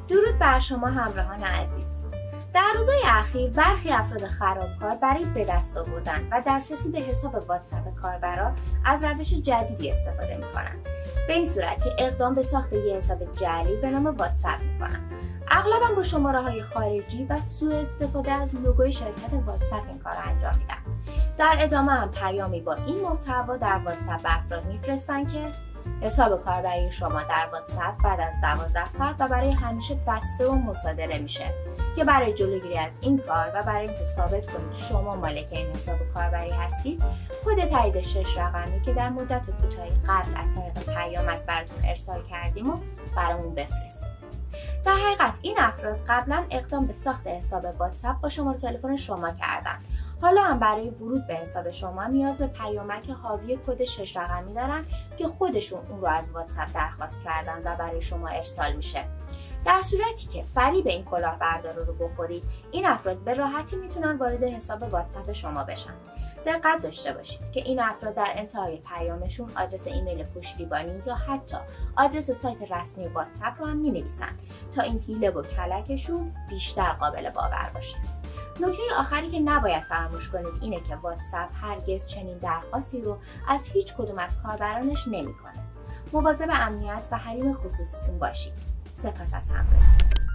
درود بر شما همراهان عزیز. در روزهای اخیر برخی افراد خرابکار برای به دست آوردن و دسترسی به حساب واتساپ کاربرا از روش جدیدی استفاده می‌کنند. به این صورت که اقدام به ساخت یک حساب جعلی به نام واتساپ می‌کنند. اغلبا با شماره‌های خارجی و سوء استفاده از لوگوی شرکت واتساپ این کار را انجام میدن. در ادامه هم پیامی با این محتوا در واتساپ به افراد میفرستن که حساب کاربری شما در واتساپ بعد از 12 ساعت و برای همیشه بسته و مصادره میشه که برای جلوگیری از این کار و برای اینکه ثابت کنید شما مالک این حساب کاربری هستید، کد تایید 6 رقمی که در مدت کوتاهی قبل از طریق پیامک براتون ارسال کردیم و برامون بفرستید. در حقیقت این افراد قبلا اقدام به ساخت حساب واتساپ با شماره تلفن شما کردن. حالا هم برای ورود به حساب شما نیاز به پیامک حاوی کد 6 رقمی دارن که خودشون اون رو از واتساپ درخواست کردن و برای شما ارسال میشه. در صورتی که فریب این کلاهبردار رو بخورید، این افراد به راحتی میتونن وارد حساب واتساپ شما بشن. دقت داشته باشید که این افراد در انتهای پیامشون آدرس ایمیل پشتیبانی یا حتی آدرس سایت رسمی واتساپ رو هم مینویسن تا این حیله و کلکشون بیشتر قابل باور باشه. نکته آخری که نباید فراموش کنید اینه که واتساپ هرگز چنین درخواستی رو از هیچ کدوم از کاربرانش نمیکنه. مواظب امنیت و حریم خصوصیتون باشید. سپاس از همراهیتون.